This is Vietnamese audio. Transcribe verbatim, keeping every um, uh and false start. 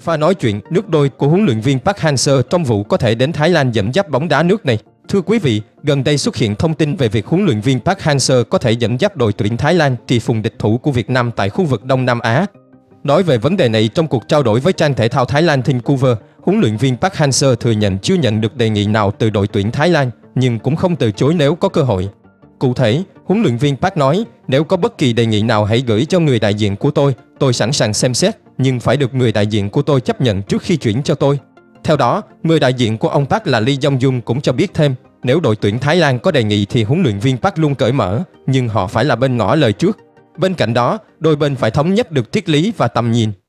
Pha nói chuyện nước đôi của huấn luyện viên Park Hang-seo trong vụ có thể đến Thái Lan dẫn dắt bóng đá nước này. Thưa quý vị, gần đây xuất hiện thông tin về việc huấn luyện viên Park Hang-seo có thể dẫn dắt đội tuyển Thái Lan trì phùng địch thủ của Việt Nam tại khu vực Đông Nam Á. Nói về vấn đề này trong cuộc trao đổi với trang thể thao Thái Lan Vancouver, huấn luyện viên Park Hang-seo thừa nhận chưa nhận được đề nghị nào từ đội tuyển Thái Lan, nhưng cũng không từ chối nếu có cơ hội. Cụ thể, huấn luyện viên Park nói, nếu có bất kỳ đề nghị nào hãy gửi cho người đại diện của tôi, tôi sẵn sàng xem xét, nhưng phải được người đại diện của tôi chấp nhận trước khi chuyển cho tôi. Theo đó, người đại diện của ông Park là Lee Jong-jung cũng cho biết thêm, nếu đội tuyển Thái Lan có đề nghị thì huấn luyện viên Park luôn cởi mở, nhưng họ phải là bên ngỏ lời trước. Bên cạnh đó, đôi bên phải thống nhất được triết lý và tầm nhìn.